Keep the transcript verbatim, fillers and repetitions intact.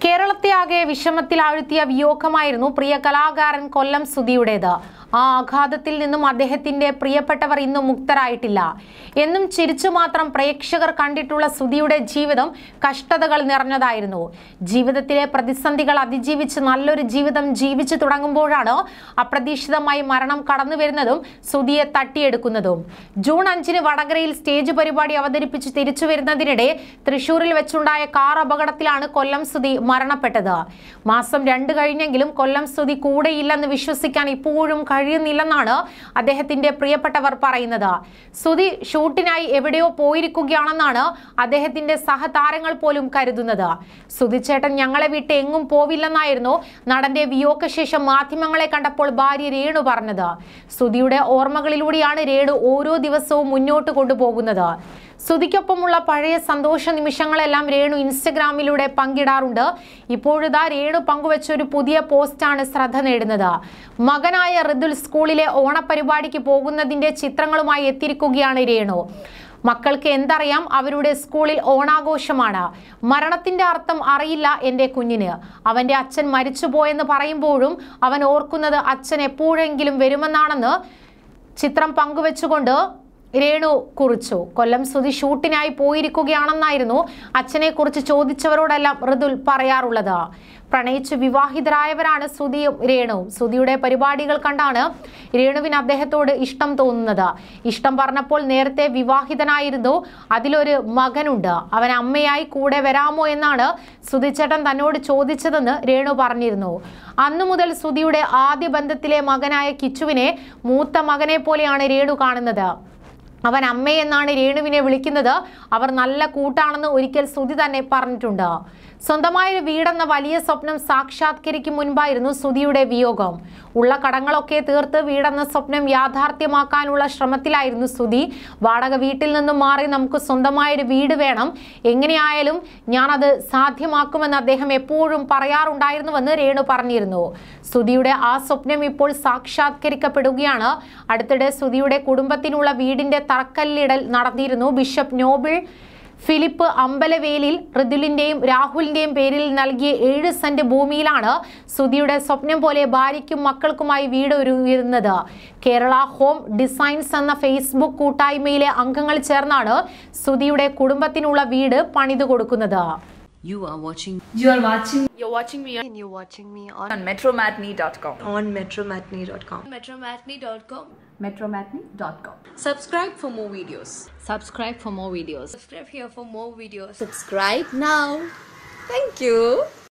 കേരളത്തെ ആകെ വിഷമത്തിൽ ആഴ്ത്തിയ വിയോഗമായിരുന്നു പ്രിയ കലാകാരൻ കൊല്ലം സുധിയുടേത്. ആ ആഘാതത്തിൽ നിന്നും അദ്ദേഹത്തിന്റെ പ്രിയപ്പെട്ടവർ ഇന്നും മുക്തരായിട്ടില്ല. എന്നും ചിരിച്ചു മാത്രം പ്രേക്ഷകർ കണ്ടിട്ടുള്ള സുധിയുടെ ജീവിതം കഷ്ടതകൾ നിറഞ്ഞതായിരുന്നു. ജീവിതത്തിലെ പ്രതിസന്ധികൾ അതിജീവിച്ച് നല്ലൊരു ജീവിതം ജീവിച്ചു തുടങ്ങുമ്പോഴാണ് അപ്രതീക്ഷിതമായി മരണം കടന്നു വരുന്നതും സുധിയെ തട്ടിയെടുക്കുന്നതും. ജൂൺ അഞ്ചിന് വടകരയിൽ സ്റ്റേജ് പരിപാടി അവതരിപ്പിച്ച് തിരിച്ചു വരുന്നതിനിടെ തൃശൂരിൽ വെച്ചുണ്ടായ കാർ അപകടത്തിലാണ് കൊല്ലം സുധി മരണപ്പെട്ടത്. മാസം രണ്ട് കഴിഞ്ഞെങ്കിലും കൊല്ലം സുധി കൂടെയില്ലെന്ന് വിശ്വസിക്കാൻ ഇപ്പോഴും കഴിയുന്നില്ലെന്നാണ് അദ്ദേഹത്തിന്റെ പ്രിയപ്പെട്ടവർ പറയുന്നത്. സുധി ഷൂട്ടിനായി എവിടെയോ പോയിരിക്കുകയാണെന്നാണ് അദ്ദേഹത്തിന്റെ സഹതാരങ്ങൾ പോലും കരുതുന്നത്. സുധിച്ചേട്ടൻ ഞങ്ങളെ വിട്ട് എങ്ങും പോവില്ലെന്നായിരുന്നു നടന്റെ വിയോഗശേഷം മാധ്യമങ്ങളെ കണ്ടപ്പോൾ ഭാര്യ രേണു പറഞ്ഞത്. സുധിയുടെ ഓർമ്മകളിലൂടെയാണ് രേണു ഓരോ ദിവസവും മുന്നോട്ട് കൊണ്ടുപോകുന്നത്. സുധിക്കൊപ്പമുള്ള പഴയ സന്തോഷ നിമിഷങ്ങളെല്ലാം രേണു ഇൻസ്റ്റഗ്രാമിലൂടെ പങ്കിടാറുണ്ട്. ഇപ്പോഴിതാ രേണു പങ്കുവെച്ച ഒരു പുതിയ പോസ്റ്റാണ് ശ്രദ്ധ നേടുന്നത്. മകനായ ഋതുൽ സ്കൂളിലെ ഓണപരിപാടിക്ക് പോകുന്നതിന്റെ ചിത്രങ്ങളുമായി എത്തിയിരിക്കുകയാണ് രേണു. മക്കൾക്ക് എന്തറിയാം, അവരുടെ സ്കൂളിൽ ഓണാഘോഷമാണ്. മരണത്തിന്റെ അർത്ഥം അറിയില്ല എൻ്റെ കുഞ്ഞിന്. അവന്റെ അച്ഛൻ മരിച്ചുപോയെന്ന് പറയുമ്പോഴും അവൻ ഓർക്കുന്നത് അച്ഛൻ എപ്പോഴെങ്കിലും വരുമെന്നാണെന്ന് ചിത്രം പങ്കുവെച്ചുകൊണ്ട് രേണു കുറിച്ചു. കൊല്ലം സുധി ഷൂട്ടിനായി പോയിരിക്കുകയാണെന്നായിരുന്നു അച്ഛനെ കുറിച്ച് ചോദിച്ചവരോടെല്ലാം ഋതുൽ പറയാറുള്ളത്. പ്രണയിച്ച് വിവാഹിതരായവരാണ് സുധിയും രേണുവും. സുധിയുടെ പരിപാടികൾ കണ്ടാണ് രേണുവിന് അദ്ദേഹത്തോട് ഇഷ്ടം തോന്നുന്നത്. ഇഷ്ടം പറഞ്ഞപ്പോൾ നേരത്തെ വിവാഹിതനായിരുന്നു, അതിലൊരു മകനുണ്ട്, അവൻ അമ്മയായി കൂടെ വരാമോ എന്നാണ് സുധിച്ചേട്ടൻ തന്നോട് ചോദിച്ചതെന്ന് രേണു പറഞ്ഞിരുന്നു. അന്നു മുതൽ സുധിയുടെ ആദ്യ ബന്ധത്തിലെ മകനായ കിച്ചുവിനെ മൂത്ത മകനെ പോലെയാണ് രേണു കാണുന്നത്. അവൻ അമ്മയെന്നാണ് രേണുവിനെ വിളിക്കുന്നത്. അവർ നല്ല കൂട്ടാണെന്ന് ഒരിക്കൽ സുധി തന്നെ പറഞ്ഞിട്ടുണ്ട്. സ്വന്തമായൊരു വീടെന്ന വലിയ സ്വപ്നം സാക്ഷാത്കരിക്കും മുൻപായിരുന്നു സുധിയുടെ വിയോഗം. ഉള്ള കടങ്ങളൊക്കെ തീർത്ത് വീടെന്ന സ്വപ്നം യാഥാർത്ഥ്യമാക്കാനുള്ള ശ്രമത്തിലായിരുന്നു സുധി. വാടക വീട്ടിൽ നിന്നും മാറി നമുക്ക് സ്വന്തമായൊരു വീട് വേണം, എങ്ങനെയായാലും ഞാനത് സാധ്യമാക്കുമെന്ന് അദ്ദേഹം എപ്പോഴും പറയാറുണ്ടായിരുന്നുവെന്ന് രേണു പറഞ്ഞിരുന്നു. സുധിയുടെ ആ സ്വപ്നം ഇപ്പോൾ സാക്ഷാത്കരിക്കപ്പെടുകയാണ്. അടുത്തിടെ സുധിയുടെ കുടുംബത്തിനുള്ള വീടിന്റെ തറക്കല്ലിടൽ നടന്നിരുന്നു. ബിഷപ്പ് നോബിൾ ഫിലിപ്പ് അമ്പലവേലിൽ ഋതുലിന്റെയും രാഹുലിന്റെയും പേരിൽ നൽകിയ ഏഴ് സെന്റ് ഭൂമിയിലാണ് സുധിയുടെ സ്വപ്നം പോലെ ഭാര്യയ്ക്കും മക്കൾക്കുമായി വീട് ഒരുങ്ങുന്നത്. കേരള ഹോം ഡിസൈൻസ് എന്ന ഫേസ്ബുക്ക് കൂട്ടായ്മയിലെ അംഗങ്ങൾ ചേർന്നാണ് സുധിയുടെ കുടുംബത്തിനുള്ള വീട് പണിതു കൊടുക്കുന്നത്. You are watching. You are watching. You're watching me. And you're watching me on, on metromatinee dot com. on metromatinee dot com. metromatinee dot com. metromatinee dot com. Subscribe for more videos. Subscribe for more videos. Subscribe here for more videos. Subscribe now. Thank you.